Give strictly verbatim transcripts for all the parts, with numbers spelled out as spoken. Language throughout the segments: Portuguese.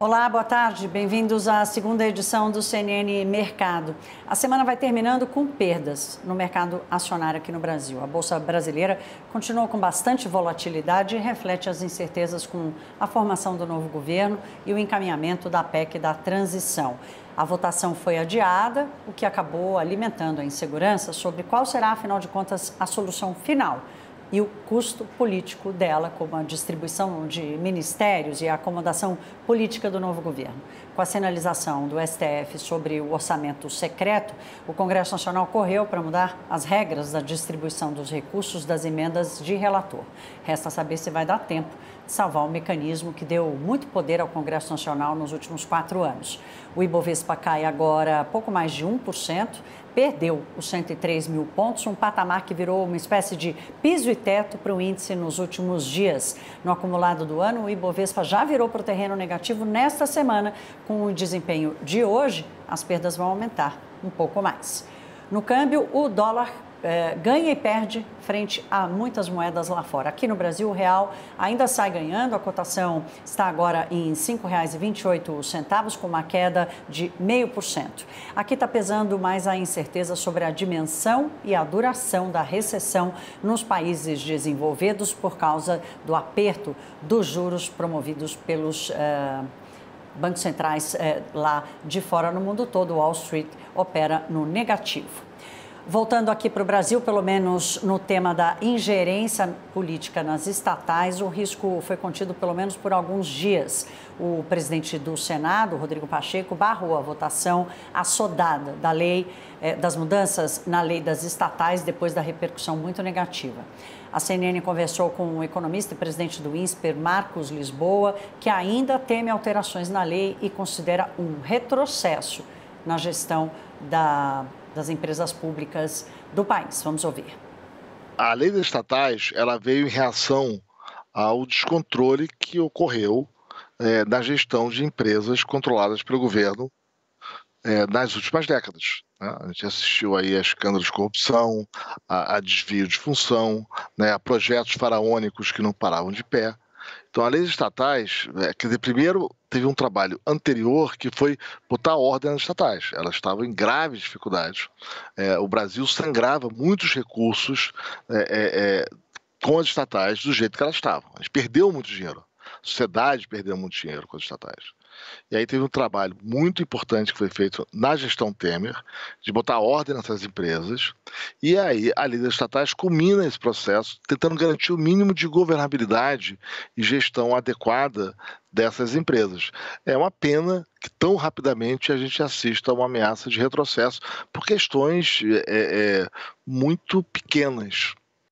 Olá, boa tarde. Bem-vindos à segunda edição do C N N Mercado. A semana vai terminando com perdas no mercado acionário aqui no Brasil. A Bolsa Brasileira continua com bastante volatilidade e reflete as incertezas com a formação do novo governo e o encaminhamento da P E C da transição. A votação foi adiada, o que acabou alimentando a insegurança sobre qual será, afinal de contas, a solução final e o custo político dela, como a distribuição de ministérios e a acomodação política do novo governo. Com a sinalização do S T F sobre o orçamento secreto, o Congresso Nacional correu para mudar as regras da distribuição dos recursos das emendas de relator. Resta saber se vai dar tempo de salvar o mecanismo que deu muito poder ao Congresso Nacional nos últimos quatro anos. O Ibovespa cai agora pouco mais de um por cento, perdeu os cento e três mil pontos, um patamar que virou uma espécie de piso e teto para o índice nos últimos dias. No acumulado do ano, o Ibovespa já virou para o terreno negativo nesta semana. Com o desempenho de hoje, as perdas vão aumentar um pouco mais. No câmbio, o dólar É, ganha e perde frente a muitas moedas lá fora. Aqui no Brasil, o real ainda sai ganhando, a cotação está agora em cinco reais e vinte e oito centavos, com uma queda de zero vírgula cinco por cento. Aqui está pesando mais a incerteza sobre a dimensão e a duração da recessão nos países desenvolvidos por causa do aperto dos juros promovidos pelos uh, bancos centrais uh, lá de fora no mundo todo. O Wall Street opera no negativo. Voltando aqui para o Brasil, pelo menos no tema da ingerência política nas estatais, o risco foi contido pelo menos por alguns dias. O presidente do Senado, Rodrigo Pacheco, barrou a votação assodada da lei, eh, das mudanças na lei das estatais depois da repercussão muito negativa. A C N N conversou com o economista e presidente do INSPER, Marcos Lisboa, que ainda teme alterações na lei e considera um retrocesso na gestão da das empresas públicas do país. Vamos ouvir. A lei das estatais, ela veio em reação ao descontrole que ocorreu é, na gestão de empresas controladas pelo governo é, nas últimas décadas. Né? A gente assistiu aí a escândalos de corrupção, a, a desvio de função, né, a projetos faraônicos que não paravam de pé. Então, a lei das estatais, é, quer dizer, primeiro teve um trabalho anterior que foi botar ordem nas estatais. Elas estavam em graves dificuldades. É, o Brasil sangrava muitos recursos é, é, com as estatais do jeito que elas estavam. A gente perdeu muito dinheiro. A sociedade perdeu muito dinheiro com as estatais. E aí teve um trabalho muito importante que foi feito na gestão Temer, de botar ordem nessas empresas, e aí a lei das estatais culmina esse processo, tentando garantir o mínimo de governabilidade e gestão adequada dessas empresas. É uma pena que tão rapidamente a gente assista a uma ameaça de retrocesso por questões é, é, muito pequenas.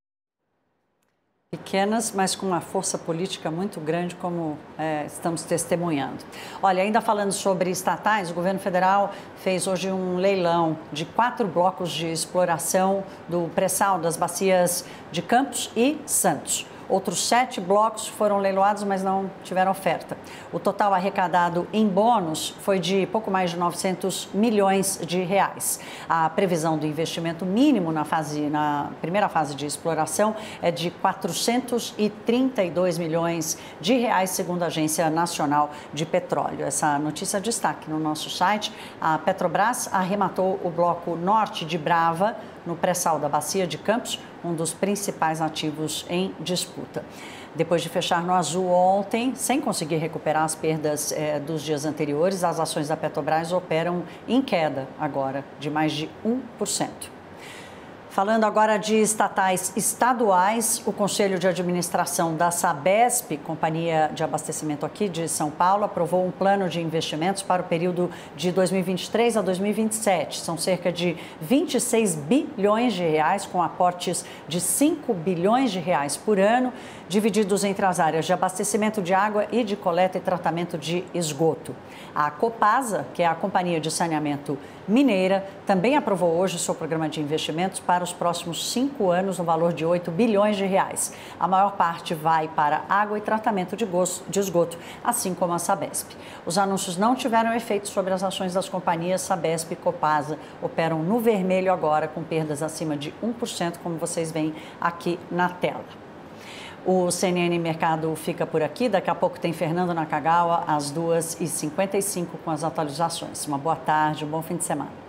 Pequenas, mas com uma força política muito grande, como é, estamos testemunhando. Olha, ainda falando sobre estatais, o governo federal fez hoje um leilão de quatro blocos de exploração do pré-sal das bacias de Campos e Santos. Outros sete blocos foram leiloados, mas não tiveram oferta. O total arrecadado em bônus foi de pouco mais de novecentos milhões de reais. A previsão do investimento mínimo na, fase, na primeira fase de exploração é de quatrocentos e trinta e dois milhões de reais, segundo a Agência Nacional de Petróleo. Essa notícia destaque no nosso site. A Petrobras arrematou o bloco norte de Brava, no pré-sal da Bacia de Campos, um dos principais ativos em disputa. Depois de fechar no azul ontem, sem conseguir recuperar as perdas eh, dos dias anteriores, as ações da Petrobras operam em queda agora, de mais de um por cento. Falando agora de estatais estaduais, o Conselho de Administração da Sabesp, companhia de abastecimento aqui de São Paulo, aprovou um plano de investimentos para o período de dois mil e vinte e três a dois mil e vinte e sete. São cerca de vinte e seis bilhões de reais, com aportes de cinco bilhões de reais por ano, divididos entre as áreas de abastecimento de água e de coleta e tratamento de esgoto. A Copasa, que é a Companhia de Saneamento Mineira, também aprovou hoje o seu programa de investimentos para os próximos cinco anos, no valor de oito bilhões de reais. A maior parte vai para água e tratamento de esgoto, assim como a Sabesp. Os anúncios não tiveram efeito sobre as ações das companhias Sabesp e Copasa. Operam no vermelho agora, com perdas acima de um por cento, como vocês veem aqui na tela. O C N N Mercado fica por aqui. Daqui a pouco tem Fernando Nakagawa, às duas e cinquenta e cinco, com as atualizações. Uma boa tarde, um bom fim de semana.